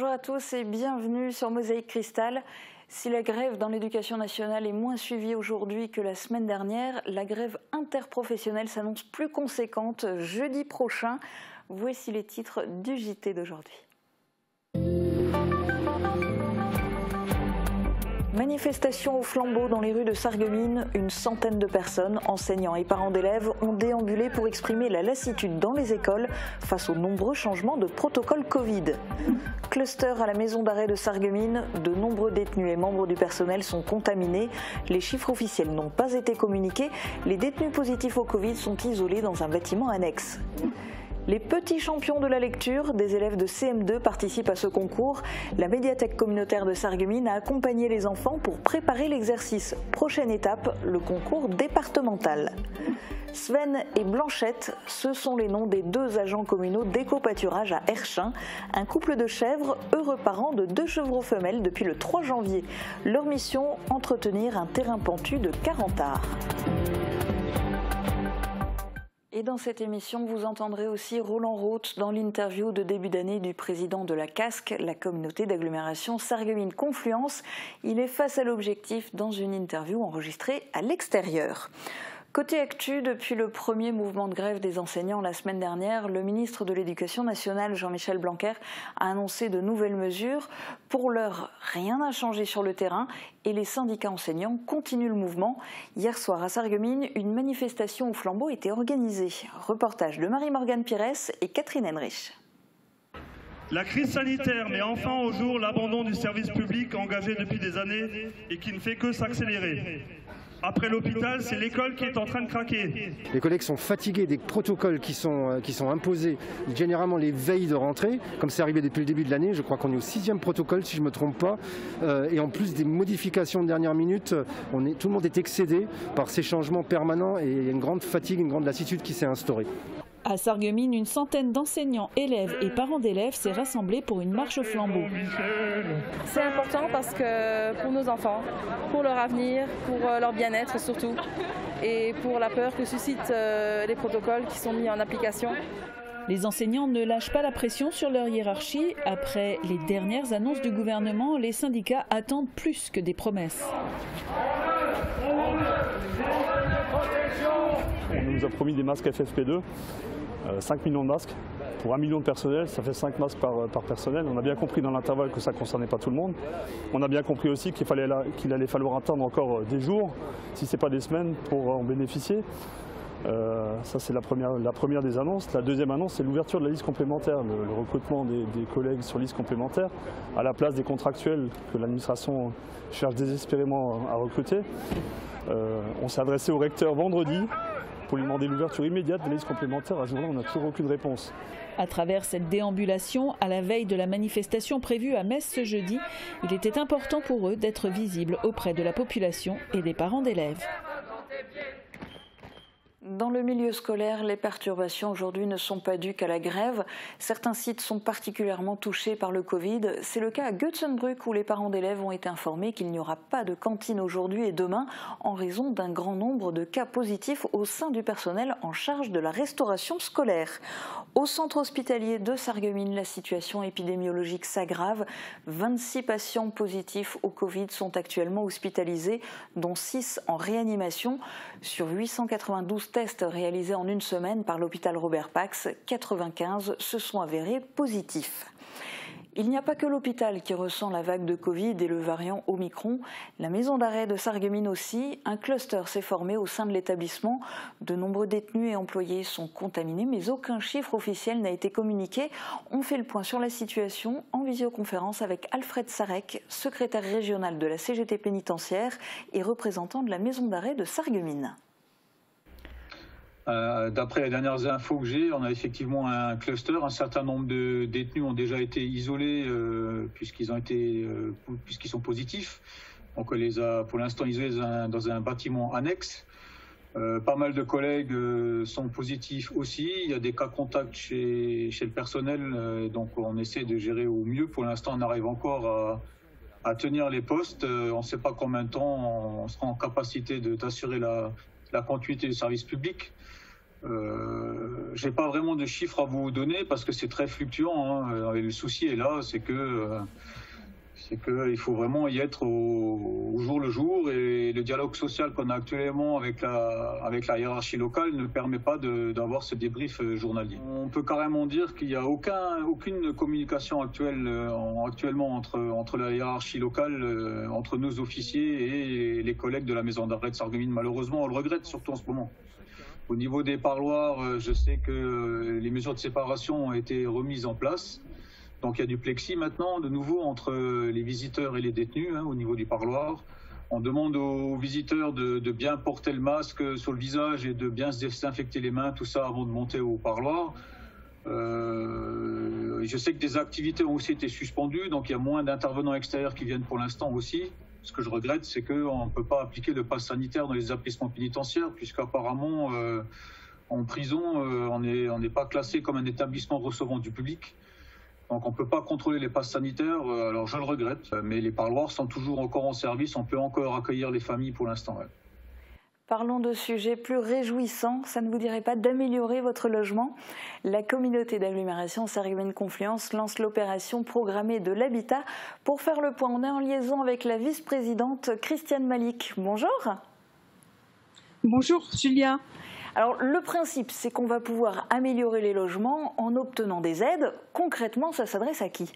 Bonjour à tous et bienvenue sur Mosaïque Cristal. Si la grève dans l'éducation nationale est moins suivie aujourd'hui que la semaine dernière, la grève interprofessionnelle s'annonce plus conséquente jeudi prochain. Voici les titres du JT d'aujourd'hui. Manifestation au flambeau dans les rues de Sarreguemines, une centaine de personnes, enseignants et parents d'élèves, ont déambulé pour exprimer la lassitude dans les écoles face aux nombreux changements de protocole Covid. Cluster à la maison d'arrêt de Sarreguemines, de nombreux détenus et membres du personnel sont contaminés. Les chiffres officiels n'ont pas été communiqués. Les détenus positifs au Covid sont isolés dans un bâtiment annexe. Les petits champions de la lecture, des élèves de CM2 participent à ce concours. La médiathèque communautaire de Sarreguemines a accompagné les enfants pour préparer l'exercice. Prochaine étape, le concours départemental. Sven et Blanchette, ce sont les noms des deux agents communaux d'éco-pâturage à Herchin. Un couple de chèvres, heureux parents de 2 chevreaux femelles depuis le 3 janvier. Leur mission, entretenir un terrain pentu de 40 arts. Et dans cette émission, vous entendrez aussi Roland Roth dans l'interview de début d'année du président de la CASC, la communauté d'agglomération Sarreguemines-Confluence. Il est face à l'objectif dans une interview enregistrée à l'extérieur. Côté actu, depuis le premier mouvement de grève des enseignants la semaine dernière, le ministre de l'Éducation nationale, Jean-Michel Blanquer, a annoncé de nouvelles mesures. Pour l'heure, rien n'a changé sur le terrain et les syndicats enseignants continuent le mouvement. Hier soir à Sarreguemines, une manifestation au flambeau était organisée. Reportage de Marie-Morgane Pires et Catherine Henrich. La crise sanitaire met enfin au jour l'abandon du service public engagé depuis des années et qui ne fait que s'accélérer. Après l'hôpital, c'est l'école qui est en train de craquer. Les collègues sont fatigués des protocoles qui sont imposés généralement les veilles de rentrée, comme c'est arrivé depuis le début de l'année. Je crois qu'on est au 6e protocole, si je ne me trompe pas. Et en plus des modifications de dernière minute, tout le monde est excédé par ces changements permanents et il y a une grande fatigue, une grande lassitude qui s'est instaurée. À Sarreguemines, une centaine d'enseignants, élèves et parents d'élèves s'est rassemblée pour une marche au flambeau. C'est important parce que pour nos enfants, pour leur avenir, pour leur bien-être surtout, et pour la peur que suscitent les protocoles qui sont mis en application. Les enseignants ne lâchent pas la pression sur leur hiérarchie. Après les dernières annonces du gouvernement, les syndicats attendent plus que des promesses. On nous a promis des masques FFP2, 5 millions de masques. Pour 1 million de personnel, ça fait 5 masques par personnel. On a bien compris dans l'intervalle que ça ne concernait pas tout le monde. On a bien compris aussi qu'il allait falloir attendre encore des jours, si ce n'est pas des semaines, pour en bénéficier. Ça c'est la première des annonces. La deuxième annonce, c'est l'ouverture de la liste complémentaire, le recrutement des collègues sur liste complémentaire à la place des contractuels que l'administration cherche désespérément à recruter. On s'est adressé au recteur vendredi pour lui demander l'ouverture immédiate de la liste complémentaire. À ce jour-là, on n'a toujours aucune réponse. À travers cette déambulation, à la veille de la manifestation prévue à Metz ce jeudi, il était important pour eux d'être visibles auprès de la population et des parents d'élèves. Dans le milieu scolaire, les perturbations aujourd'hui ne sont pas dues qu'à la grève. Certains sites sont particulièrement touchés par le Covid. C'est le cas à Götzenbrück où les parents d'élèves ont été informés qu'il n'y aura pas de cantine aujourd'hui et demain en raison d'un grand nombre de cas positifs au sein du personnel en charge de la restauration scolaire. Au centre hospitalier de Sarreguemines, la situation épidémiologique s'aggrave. 26 patients positifs au Covid sont actuellement hospitalisés, dont 6 en réanimation. Sur 892 tests réalisés en une semaine par l'hôpital Robert Pax, 95 se sont avérés positifs. Il n'y a pas que l'hôpital qui ressent la vague de Covid et le variant Omicron. La maison d'arrêt de Sarreguemines aussi, un cluster s'est formé au sein de l'établissement. De nombreux détenus et employés sont contaminés, mais aucun chiffre officiel n'a été communiqué. On fait le point sur la situation en visioconférence avec Alfred Sarek, secrétaire régional de la CGT pénitentiaire et représentant de la maison d'arrêt de Sarreguemines. D'après les dernières infos que j'ai, on a effectivement un cluster. Un certain nombre de détenus ont déjà été isolés puisqu'ils sont positifs. Donc on les a pour l'instant isolés dans un bâtiment annexe. Pas mal de collègues sont positifs aussi. Il y a des cas contacts chez le personnel. Donc on essaie de gérer au mieux. Pour l'instant, on arrive encore à tenir les postes. On ne sait pas combien de temps on sera en capacité d'assurer la continuité du service public. Je n'ai pas vraiment de chiffres à vous donner parce que c'est très fluctuant, hein. Et le souci est là, c'est qu'il faut vraiment y être au jour le jour, et le dialogue social qu'on a actuellement avec la hiérarchie locale ne permet pas d'avoir ce débrief journalier. On peut carrément dire qu'il n'y a aucune communication actuellement entre la hiérarchie locale, entre nos officiers et les collègues de la maison d'arrêt de Sarreguemines. Malheureusement, on le regrette, surtout en ce moment. Au niveau des parloirs, je sais que les mesures de séparation ont été remises en place. Donc il y a du plexi maintenant, de nouveau, entre les visiteurs et les détenus, hein, au niveau du parloir. On demande aux visiteurs de bien porter le masque sur le visage et de bien se désinfecter les mains, tout ça, avant de monter au parloir. Je sais que des activités ont aussi été suspendues, donc il y a moins d'intervenants extérieurs qui viennent pour l'instant aussi. Ce que je regrette, c'est qu'on ne peut pas appliquer le pass sanitaire dans les établissements pénitentiaires, puisqu'apparemment, en prison, on n'est pas classé comme un établissement recevant du public. Donc on ne peut pas contrôler les passes sanitaires, alors je le regrette, mais les parloirs sont toujours encore en service, on peut encore accueillir les familles pour l'instant. Ouais. Parlons de sujets plus réjouissants, ça ne vous dirait pas d'améliorer votre logement? La communauté d'agglomération Sarreguemines-Confluence lance l'opération programmée de l'habitat. Pour faire le point, on est en liaison avec la vice-présidente Christiane Malik. Bonjour. Bonjour Julia. Alors le principe, c'est qu'on va pouvoir améliorer les logements en obtenant des aides. Concrètement, ça s'adresse à qui?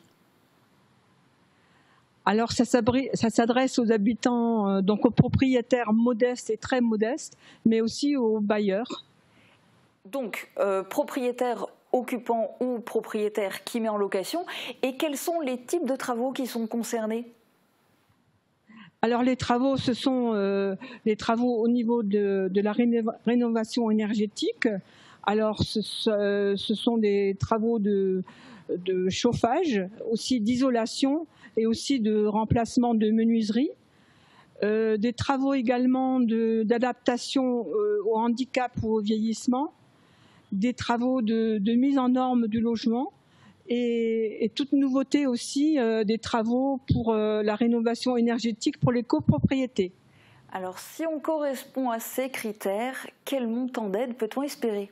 Alors ça s'adresse aux habitants, donc aux propriétaires modestes et très modestes, mais aussi aux bailleurs. Donc propriétaires occupants ou propriétaires qui met en location. Et quels sont les types de travaux qui sont concernés? Alors les travaux, ce sont les travaux au niveau de la rénovation énergétique. Alors ce sont des travaux de chauffage, aussi d'isolation et aussi de remplacement de menuiserie. Des travaux également d'adaptation au handicap ou au vieillissement. Des travaux de mise en norme du logement. Et toute nouveauté aussi, des travaux pour la rénovation énergétique pour les copropriétés. Alors, si on correspond à ces critères, quel montant d'aide peut-on espérer?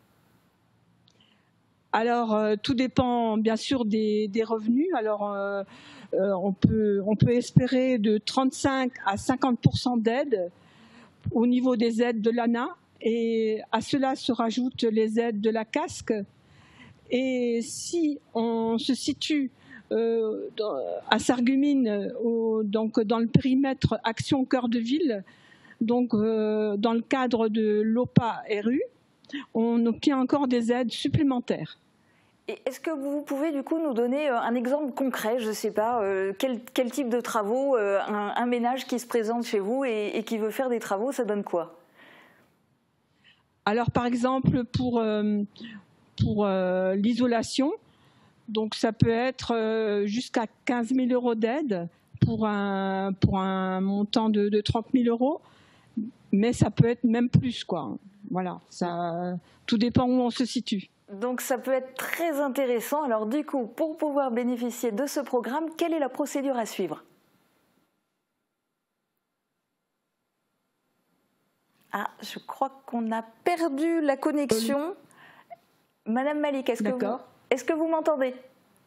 Alors, tout dépend bien sûr des revenus. Alors, on peut espérer de 35 à 50% d'aide au niveau des aides de l'ANA. Et à cela se rajoutent les aides de la CASC. Et si on se situe à Sarreguemines, donc dans le périmètre Action Cœur de Ville, donc dans le cadre de l'OPA-RU, on obtient encore des aides supplémentaires. Et est-ce que vous pouvez du coup nous donner un exemple concret, je ne sais pas, quel type de travaux, un ménage qui se présente chez vous et qui veut faire des travaux, ça donne quoi? Alors par exemple pour l'isolation, donc ça peut être jusqu'à 15 000 € d'aide pour un montant de 30 000 €, mais ça peut être même plus, quoi. Voilà, tout dépend où on se situe. Donc ça peut être très intéressant. Alors du coup, pour pouvoir bénéficier de ce programme, quelle est la procédure à suivre? Ah, je crois qu'on a perdu la connexion. Madame Malik, est-ce que vous m'entendez?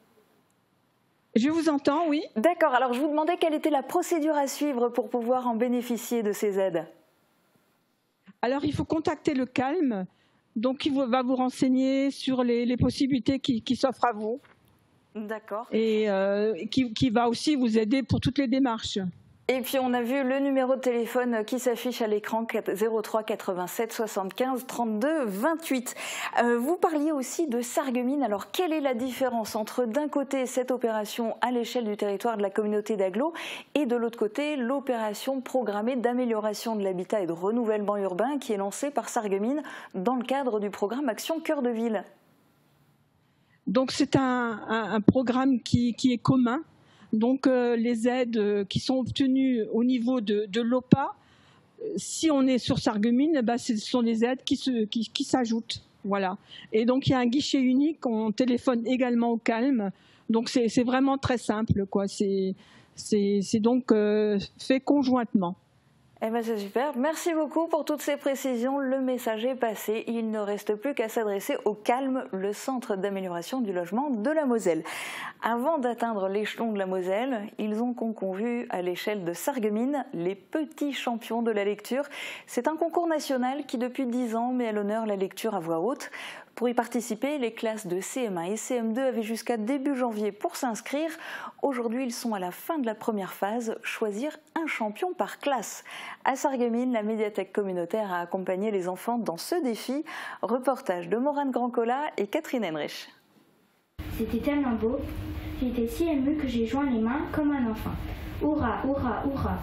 Je vous entends, oui. D'accord, alors je vous demandais quelle était la procédure à suivre pour pouvoir en bénéficier de ces aides. Alors il faut contacter le CALM, donc il va vous renseigner sur les possibilités qui s'offrent à vous. D'accord. Et qui va aussi vous aider pour toutes les démarches. Et puis on a vu le numéro de téléphone qui s'affiche à l'écran, 03 87 75 32 28. Vous parliez aussi de Sarreguemines. Alors quelle est la différence entre d'un côté cette opération à l'échelle du territoire de la communauté d'agglo et de l'autre côté l'opération programmée d'amélioration de l'habitat et de renouvellement urbain qui est lancée par Sarreguemines dans le cadre du programme Action Cœur de Ville? Donc c'est un programme qui est commun. Donc les aides qui sont obtenues au niveau de l'OPA, si on est sur Sarreguemines, ce sont des aides qui s'ajoutent. Voilà. Et donc il y a un guichet unique, on téléphone également au CALM. Donc c'est vraiment très simple, quoi. C'est donc fait conjointement. Eh ben c'est super, merci beaucoup pour toutes ces précisions, le message est passé, il ne reste plus qu'à s'adresser au Calme, le centre d'amélioration du logement de la Moselle. Avant d'atteindre l'échelon de la Moselle, ils ont concouru à l'échelle de Sarreguemines, les petits champions de la lecture. C'est un concours national qui depuis 10 ans met à l'honneur la lecture à voix haute. Pour y participer, les classes de CM1 et CM2 avaient jusqu'à début janvier pour s'inscrire. Aujourd'hui, ils sont à la fin de la première phase, choisir un champion par classe. À Sarreguemines, la médiathèque communautaire a accompagné les enfants dans ce défi. Reportage de Morane Grandcola et Catherine Henrich. C'était tellement beau, j'étais si émue que j'ai joint les mains comme un enfant. Hurrah, hurrah, hurrah!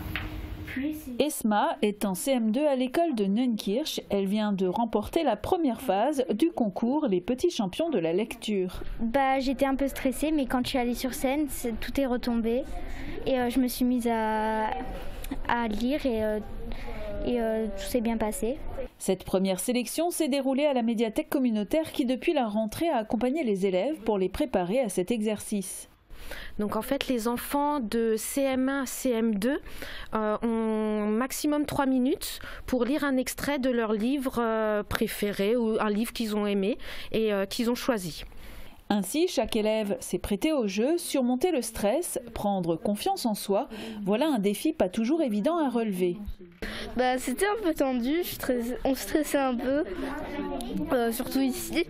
Esma est en CM2 à l'école de Neunkirch. Elle vient de remporter la première phase du concours Les Petits Champions de la lecture. J'étais un peu stressée, mais quand je suis allée sur scène, tout est retombé. Et je me suis mise à lire et tout s'est bien passé. Cette première sélection s'est déroulée à la médiathèque communautaire qui, depuis la rentrée, a accompagné les élèves pour les préparer à cet exercice. Donc en fait, les enfants de CM1, CM2 ont maximum 3 minutes pour lire un extrait de leur livre préféré ou un livre qu'ils ont aimé et qu'ils ont choisi. Ainsi, chaque élève s'est prêté au jeu, surmonter le stress, prendre confiance en soi. Voilà un défi pas toujours évident à relever. C'était un peu tendu, on stressait un peu, surtout ici.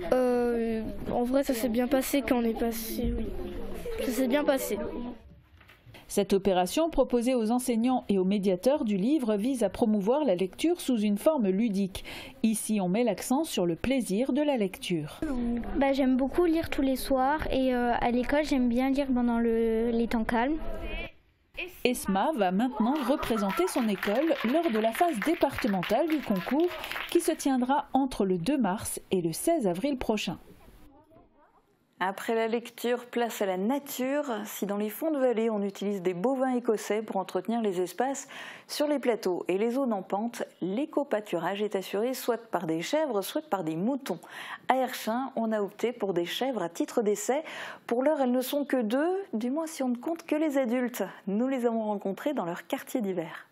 En vrai, ça s'est bien passé quand on est passé, oui. Ça s'est bien passé. Cette opération proposée aux enseignants et aux médiateurs du livre vise à promouvoir la lecture sous une forme ludique. Ici, on met l'accent sur le plaisir de la lecture. J'aime beaucoup lire tous les soirs et à l'école, j'aime bien lire pendant les temps calmes. Esma va maintenant représenter son école lors de la phase départementale du concours qui se tiendra entre le 2 mars et le 16 avril prochain. Après la lecture, place à la nature. Si dans les fonds de vallée, on utilise des bovins écossais pour entretenir les espaces sur les plateaux et les zones en pente, l'éco-pâturage est assuré soit par des chèvres, soit par des moutons. À Herschin, on a opté pour des chèvres à titre d'essai. Pour l'heure, elles ne sont que 2, du moins si on ne compte que les adultes. Nous les avons rencontrées dans leur quartier d'hiver.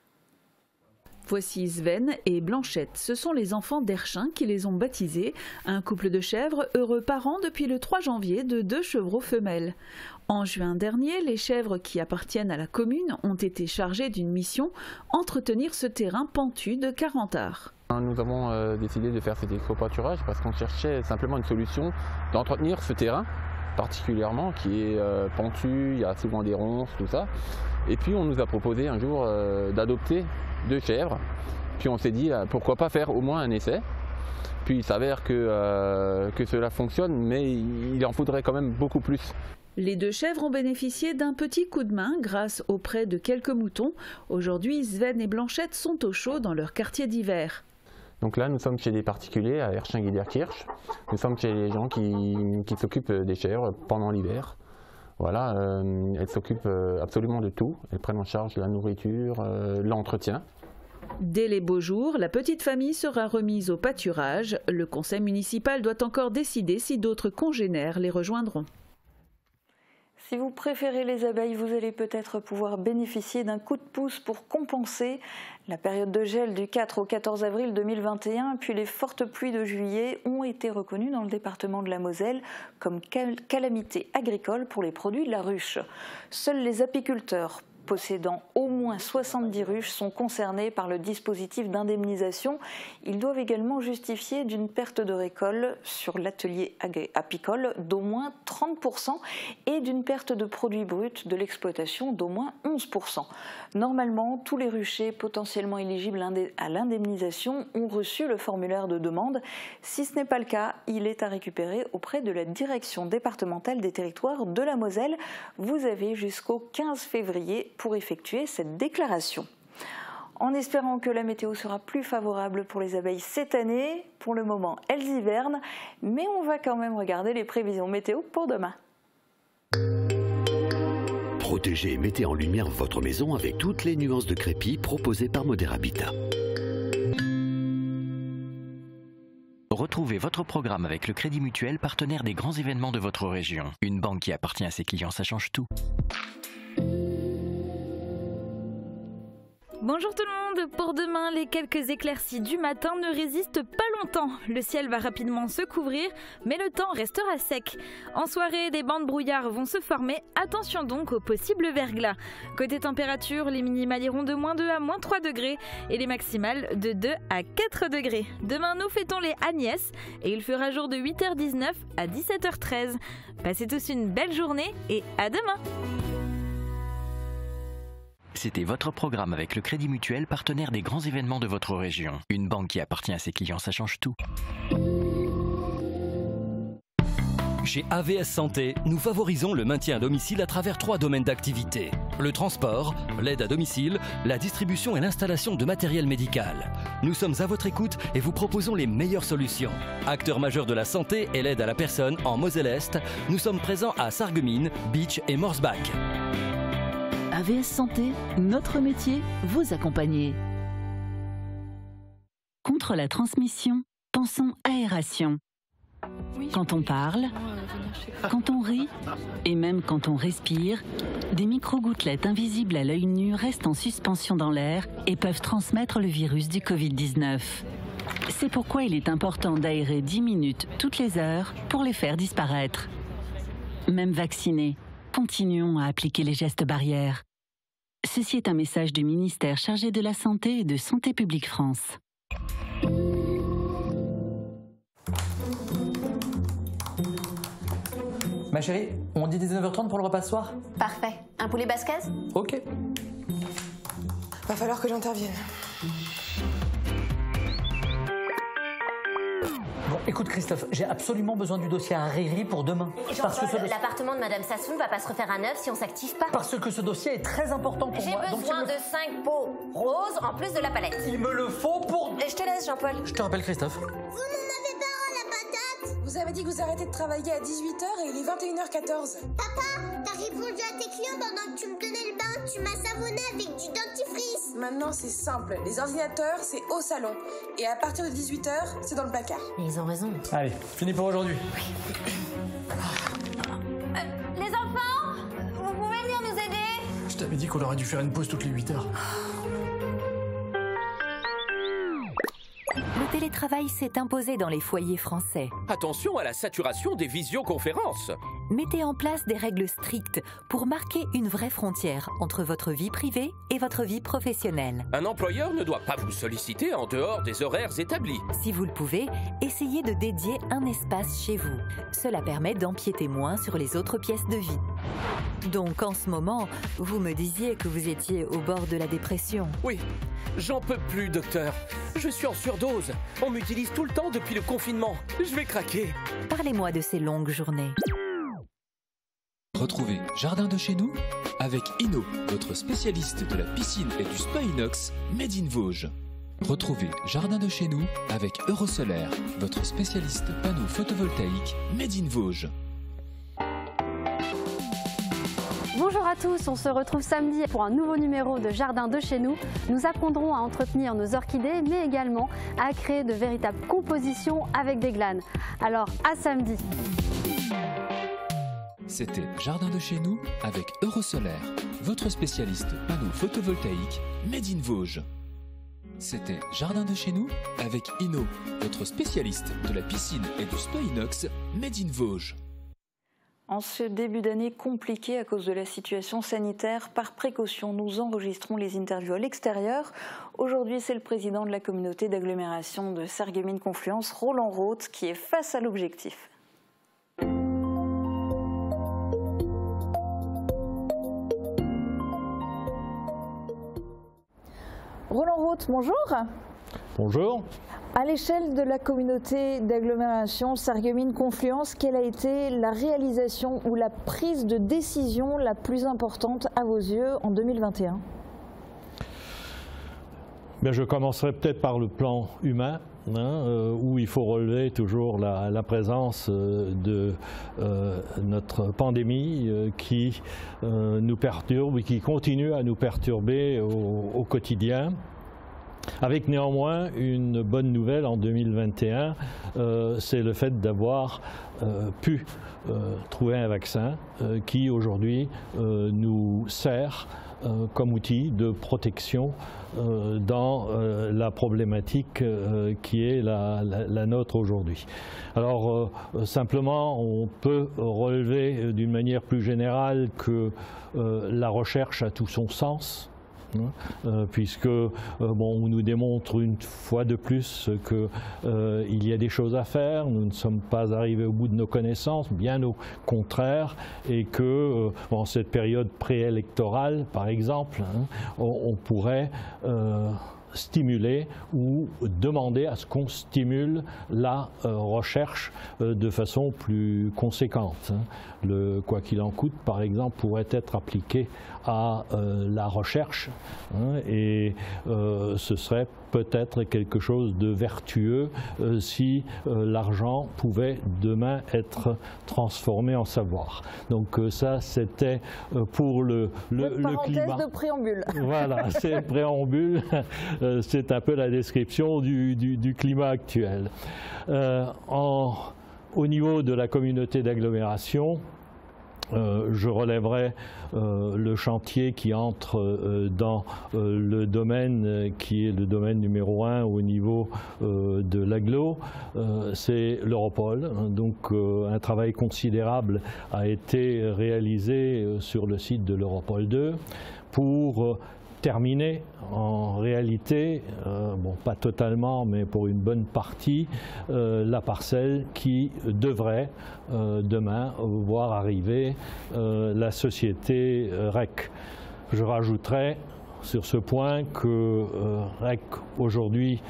Voici Sven et Blanchette. Ce sont les enfants d'Herschin qui les ont baptisés. Un couple de chèvres heureux parents depuis le 3 janvier de 2 chevreaux femelles. En juin dernier, les chèvres qui appartiennent à la commune ont été chargées d'une mission, entretenir ce terrain pentu de 40 arts. Nous avons décidé de faire cet éco-pâturage parce qu'on cherchait simplement une solution d'entretenir ce terrain particulièrement qui est pentu, il y a souvent des ronces, tout ça. Et puis on nous a proposé un jour d'adopter 2 chèvres, puis on s'est dit pourquoi pas faire au moins un essai. Puis il s'avère que cela fonctionne, mais il en faudrait quand même beaucoup plus. Les 2 chèvres ont bénéficié d'un petit coup de main grâce au prêt de quelques moutons. Aujourd'hui, Sven et Blanchette sont au chaud dans leur quartier d'hiver. Donc là, nous sommes chez des particuliers à Herschin-Guiderkirch. Nous sommes chez les gens qui s'occupent des chèvres pendant l'hiver. Voilà, elles s'occupent absolument de tout. Elles prennent en charge la nourriture, l'entretien. Dès les beaux jours, la petite famille sera remise au pâturage. Le conseil municipal doit encore décider si d'autres congénères les rejoindront. Si vous préférez les abeilles, vous allez peut-être pouvoir bénéficier d'un coup de pouce pour compenser la période de gel du 4 au 14 avril 2021, puis les fortes pluies de juillet ont été reconnues dans le département de la Moselle comme calamité agricole pour les produits de la ruche. Seuls les apiculteurs possédant au moins 70 ruches sont concernés par le dispositif d'indemnisation. Ils doivent également justifier d'une perte de récolte sur l'atelier apicole d'au moins 30% et d'une perte de produits bruts de l'exploitation d'au moins 11%. Normalement, tous les ruchers potentiellement éligibles à l'indemnisation ont reçu le formulaire de demande. Si ce n'est pas le cas, il est à récupérer auprès de la direction départementale des territoires de la Moselle. Vous avez jusqu'au 15 février pour effectuer cette déclaration. En espérant que la météo sera plus favorable pour les abeilles cette année, pour le moment elles hivernent, mais on va quand même regarder les prévisions météo pour demain. Protégez et mettez en lumière votre maison avec toutes les nuances de crépi proposées par Modèle Habitat. Retrouvez votre programme avec le Crédit Mutuel, partenaire des grands événements de votre région. Une banque qui appartient à ses clients, ça change tout. Bonjour tout le monde. Pour demain, les quelques éclaircies du matin ne résistent pas longtemps. Le ciel va rapidement se couvrir, mais le temps restera sec. En soirée, des bancs de brouillard vont se former. Attention donc aux possibles verglas. Côté température, les minimales iront de -2 à -3 degrés et les maximales de 2 à 4 degrés. Demain, nous fêtons les Agnès et il fera jour de 8h19 à 17h13. Passez tous une belle journée et à demain. C'était votre programme avec le Crédit Mutuel, partenaire des grands événements de votre région. Une banque qui appartient à ses clients, ça change tout. Chez AVS Santé, nous favorisons le maintien à domicile à travers 3 domaines d'activité. Le transport, l'aide à domicile, la distribution et l'installation de matériel médical. Nous sommes à votre écoute et vous proposons les meilleures solutions. Acteur majeur de la santé et l'aide à la personne en Moselle-Est, nous sommes présents à Sarreguemines, Beach et Morsbach. AVS Santé, notre métier, vous accompagner. Contre la transmission, pensons aération. Quand on parle, quand on rit et même quand on respire, des micro-gouttelettes invisibles à l'œil nu restent en suspension dans l'air et peuvent transmettre le virus du Covid-19. C'est pourquoi il est important d'aérer 10 minutes toutes les heures pour les faire disparaître. Même vaccinés, continuons à appliquer les gestes barrières. Ceci est un message du ministère chargé de la Santé et de Santé publique France. Ma chérie, on dit 19h30 pour le repas ce soir? Parfait. Un poulet basquez? Ok. Va falloir que j'intervienne. Bon, écoute Christophe, j'ai absolument besoin du dossier à Riri pour demain. L'appartement de Madame Sassoon va pas se refaire à neuf si on s'active pas. Parce que ce dossier est très important pour moi. J'ai besoin de 5 pots roses en plus de la palette. Il me le faut pour... Je te laisse Jean-Paul. Je te rappelle Christophe. Vous n'en avez pas un, la patate? Vous avez dit que vous arrêtez de travailler à 18h et il est 21h14. Papa, t'as répondu à tes clients pendant que tu me donnais le bain. Tu m'as savonné avec du dentifrice. Maintenant, c'est simple. Les ordinateurs, c'est au salon. Et à partir de 18h, c'est dans le placard. Ils ont raison. Allez, fini pour aujourd'hui. Les enfants, vous pouvez venir nous aider? Je t'avais dit qu'on aurait dû faire une pause toutes les 8 heures. Le télétravail s'est imposé dans les foyers français. Attention à la saturation des visioconférences. Mettez en place des règles strictes pour marquer une vraie frontière entre votre vie privée et votre vie professionnelle. Un employeur ne doit pas vous solliciter en dehors des horaires établis. Si vous le pouvez, essayez de dédier un espace chez vous. Cela permet d'empiéter moins sur les autres pièces de vie. Donc en ce moment, vous me disiez que vous étiez au bord de la dépression. Oui, j'en peux plus, docteur. Je suis en surdose. On m'utilise tout le temps depuis le confinement. Je vais craquer. Parlez-moi de ces longues journées. Retrouvez Jardin de chez nous avec Inno, votre spécialiste de la piscine et du spa inox Made in Vosges. Retrouvez Jardin de chez nous avec Eurosolaire, votre spécialiste panneaux photovoltaïques Made in Vosges. Bonjour à tous, on se retrouve samedi pour un nouveau numéro de Jardin de chez nous. Nous apprendrons à entretenir nos orchidées, mais également à créer de véritables compositions avec des glanes. Alors, à samedi. C'était Jardin de chez nous avec Eurosolaire, votre spécialiste panneaux photovoltaïques Made in Vosges. C'était Jardin de chez nous avec Inno, votre spécialiste de la piscine et du spa inox Made in Vosges. En ce début d'année compliqué à cause de la situation sanitaire, par précaution, nous enregistrons les interviews à l'extérieur. Aujourd'hui, c'est le président de la communauté d'agglomération de Sarreguemines-Confluence, Roland Roth, qui est face à l'objectif. Roland Roth, bonjour. Bonjour. À l'échelle de la communauté d'agglomération Sarreguemines-Confluence, quelle a été la réalisation ou la prise de décision la plus importante à vos yeux en 2021 ? Je commencerai peut-être par le plan humain, où il faut relever toujours la présence de notre pandémie qui nous perturbe, qui continue à nous perturber au quotidien. Avec néanmoins une bonne nouvelle en 2021, c'est le fait d'avoir pu trouver un vaccin qui aujourd'hui nous sert comme outil de protection dans la problématique qui est la nôtre aujourd'hui. Alors simplement, on peut relever d'une manière plus générale que la recherche a tout son sens. Puisque on nous démontre une fois de plus qu'il y a des choses à faire, nous ne sommes pas arrivés au bout de nos connaissances, bien au contraire, et que en cette période préélectorale, par exemple, on pourrait stimuler ou demander à ce qu'on stimule la recherche de façon plus conséquente. Le quoi qu'il en coûte, par exemple, pourrait être appliqué à la recherche et ce serait peut-être quelque chose de vertueux si l'argent pouvait demain être transformé en savoir. Donc ça, c'était pour le climat. De préambule. Voilà, c'est le préambule. C'est un peu la description du climat actuel. Au niveau de la communauté d'agglomération, je relèverai le chantier qui entre dans le domaine qui est le domaine numéro 1 au niveau de l'agglo, c'est l'Europol. Donc un travail considérable a été réalisé sur le site de l'Europol 2 pour terminer en réalité, bon pas totalement mais pour une bonne partie, la parcelle qui devrait demain voir arriver la société REC. Je rajouterai sur ce point que REC aujourd'hui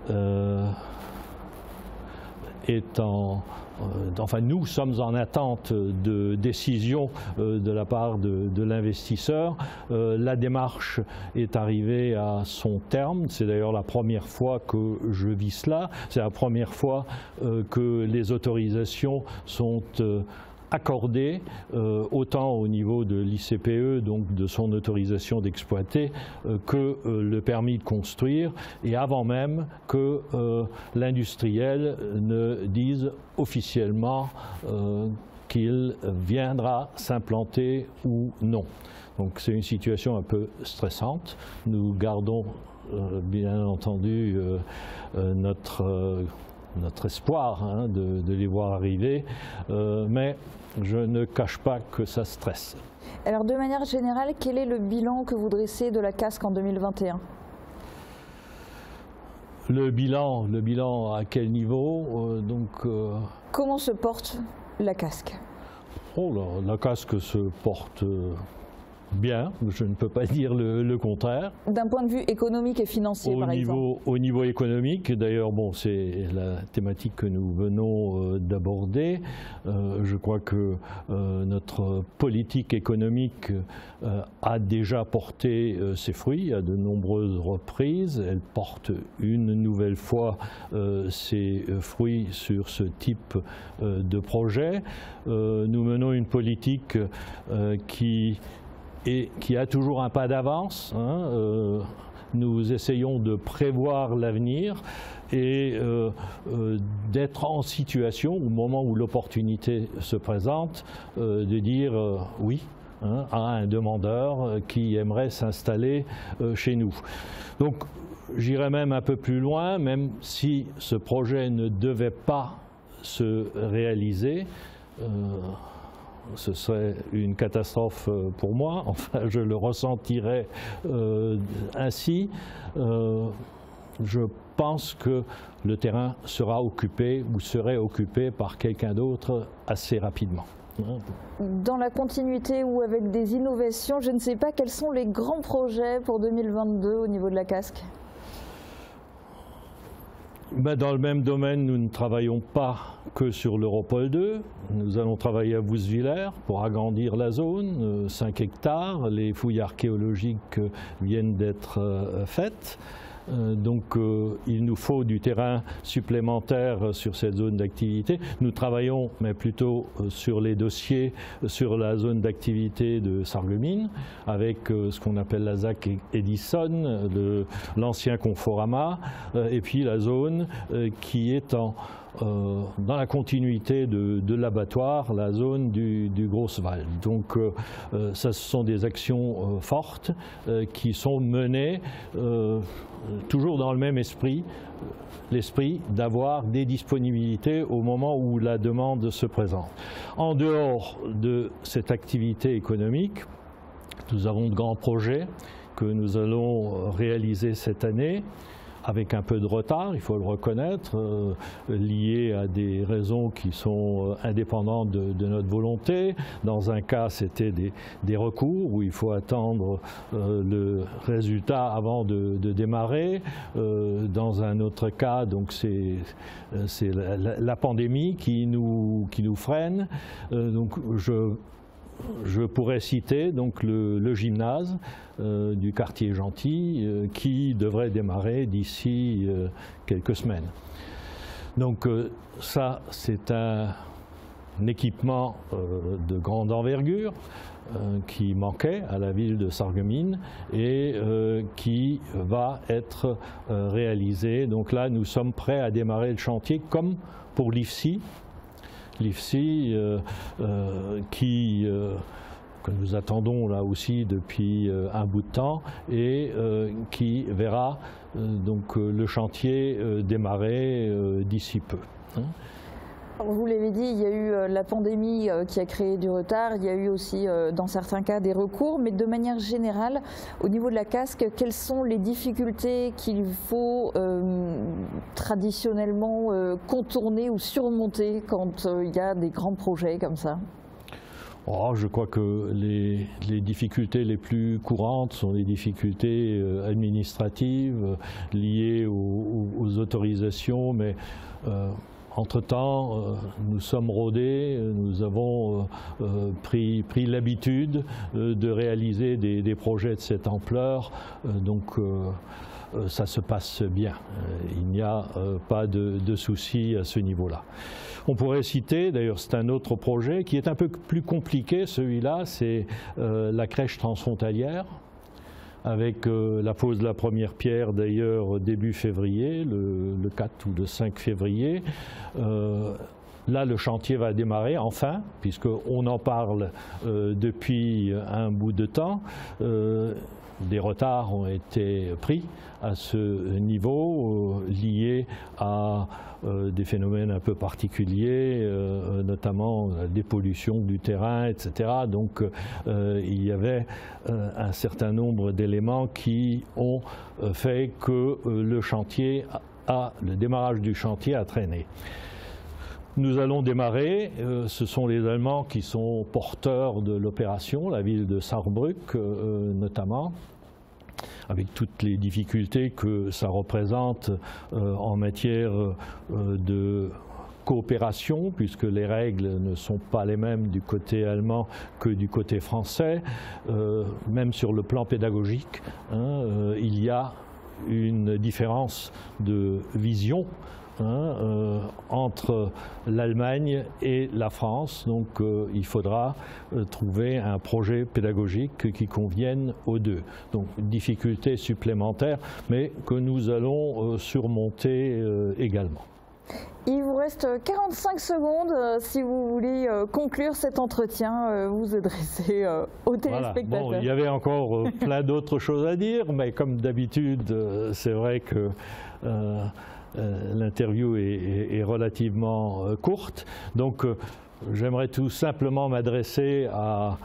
est enfin, nous sommes en attente de décision de la part de l'investisseur. La démarche est arrivée à son terme. C'est d'ailleurs la première fois que je vis cela. C'est la première fois que les autorisations sont accordé autant au niveau de l'ICPE, donc de son autorisation d'exploiter, que le permis de construire, et avant même que l'industriel ne dise officiellement qu'il viendra s'implanter ou non. Donc c'est une situation un peu stressante. Nous gardons bien entendu notre espoir de les voir arriver, mais je ne cache pas que ça stresse. Alors de manière générale, quel est le bilan que vous dressez de la casque en 2021 ? Le bilan à quel niveau Comment se porte la casque ? La casque se porte bien, je ne peux pas dire le contraire. D'un point de vue économique et financier, par exemple. Au niveau économique, d'ailleurs, bon, c'est la thématique que nous venons d'aborder. Je crois que notre politique économique a déjà porté ses fruits à de nombreuses reprises. Elle porte une nouvelle fois ses fruits sur ce type de projet. Nous menons une politique qui a toujours un pas d'avance. Nous essayons de prévoir l'avenir et d'être en situation, au moment où l'opportunité se présente, de dire oui à un demandeur qui aimerait s'installer chez nous. Donc j'irai même un peu plus loin, même si ce projet ne devait pas se réaliser. Ce serait une catastrophe pour moi, enfin je le ressentirais ainsi. Je pense que le terrain sera occupé ou serait occupé par quelqu'un d'autre assez rapidement. Dans la continuité ou avec des innovations, je ne sais pas quels sont les grands projets pour 2022 au niveau de la casque ? Dans le même domaine, nous ne travaillons pas que sur l'Europol 2. Nous allons travailler à Vousvillers pour agrandir la zone, 5 hectares. Les fouilles archéologiques viennent d'être faites. Donc il nous faut du terrain supplémentaire sur cette zone d'activité. Nous travaillons, mais plutôt sur les dossiers sur la zone d'activité de Sarreguemines, avec ce qu'on appelle la ZAC Edison, l'ancien Conforama, et puis la zone qui est dans la continuité de l'abattoir, la zone du Grosswald. Donc ça, ce sont des actions fortes qui sont menées toujours dans le même esprit, l'esprit d'avoir des disponibilités au moment où la demande se présente. En dehors de cette activité économique, nous avons de grands projets que nous allons réaliser cette année, avec un peu de retard, il faut le reconnaître, lié à des raisons qui sont indépendantes de notre volonté. Dans un cas, c'était des recours où il faut attendre le résultat avant de démarrer. Dans un autre cas, donc c'est la pandémie qui nous freine. Donc je pourrais citer donc le gymnase du quartier Gentil qui devrait démarrer d'ici quelques semaines. Donc ça, c'est un équipement de grande envergure qui manquait à la ville de Sarreguemines et qui va être réalisé. Donc là, nous sommes prêts à démarrer le chantier comme pour l'IFSI. L'IFSI que nous attendons là aussi depuis un bout de temps et qui verra donc le chantier démarrer d'ici peu. Vous l'avez dit, il y a eu la pandémie qui a créé du retard, il y a eu aussi dans certains cas des recours, mais de manière générale, au niveau de la casque, quelles sont les difficultés qu'il faut traditionnellement contourner ou surmonter quand il y a des grands projets comme ça ? Oh, je crois que les difficultés les plus courantes sont les difficultés administratives liées aux autorisations, mais entre-temps, nous sommes rodés, nous avons pris l'habitude de réaliser des projets de cette ampleur, donc ça se passe bien. Il n'y a pas de souci à ce niveau-là. On pourrait citer, d'ailleurs c'est un autre projet qui est un peu plus compliqué, celui-là, c'est la crèche transfrontalière, avec la pose de la première pierre d'ailleurs début février, le 4 ou le 5 février. Là, le chantier va démarrer, enfin, puisqu'on en parle depuis un bout de temps. Des retards ont été pris à ce niveau, liés à des phénomènes un peu particuliers, notamment la dépollution du terrain, etc. Donc il y avait un certain nombre d'éléments qui ont fait que le démarrage du chantier a traîné. Nous allons démarrer, ce sont les Allemands qui sont porteurs de l'opération, la ville de Saarbrück notamment, avec toutes les difficultés que ça représente en matière de coopération, puisque les règles ne sont pas les mêmes du côté allemand que du côté français. Même sur le plan pédagogique, il y a une différence de vision entre l'Allemagne et la France, donc il faudra trouver un projet pédagogique qui convienne aux deux. Donc difficulté supplémentaire, mais que nous allons surmonter également. Il vous reste 45 secondes si vous voulez conclure cet entretien, vous adresser aux téléspectateurs. Voilà. Bon, il y avait encore plein d'autres choses à dire, mais comme d'habitude, c'est vrai que l'interview est relativement courte, donc j'aimerais tout simplement m'adresser à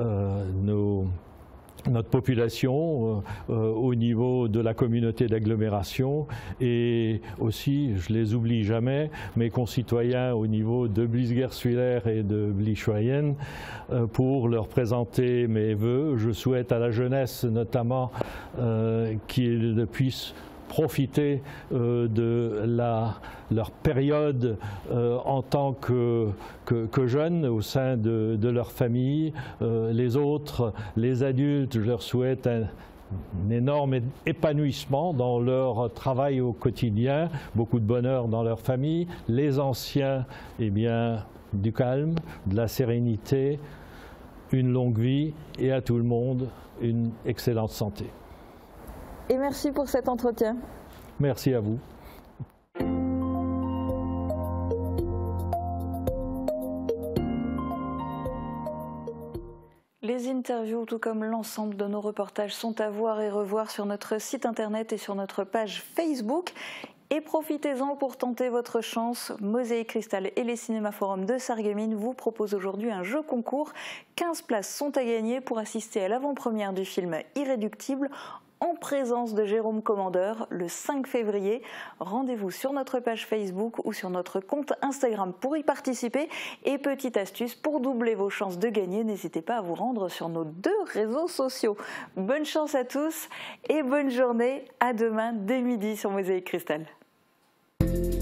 notre population au niveau de la communauté d'agglomération et aussi, je les oublie jamais, mes concitoyens au niveau de Blies-Guerswiller et de Blies-Schweyen pour leur présenter mes vœux. Je souhaite à la jeunesse notamment qu'ils puissent profiter de leur période en tant que jeunes au sein de leur famille. Les autres, les adultes, je leur souhaite un énorme épanouissement dans leur travail au quotidien, beaucoup de bonheur dans leur famille. Les anciens, eh bien, du calme, de la sérénité, une longue vie et à tout le monde, une excellente santé. Et merci pour cet entretien. Merci à vous. les interviews, tout comme l'ensemble de nos reportages, sont à voir et revoir sur notre site internet et sur notre page Facebook. Et profitez-en pour tenter votre chance. Mosaïque Cristal et les Cinéma-Forums de Sarreguemines vous proposent aujourd'hui un jeu concours. 15 places sont à gagner pour assister à l'avant-première du film Irréductible en présence de Jérôme Commandeur le 5 février. Rendez-vous sur notre page Facebook ou sur notre compte Instagram pour y participer. Et petite astuce, pour doubler vos chances de gagner, n'hésitez pas à vous rendre sur nos 2 réseaux sociaux. Bonne chance à tous et bonne journée. À demain dès midi sur Mosaïque Cristal.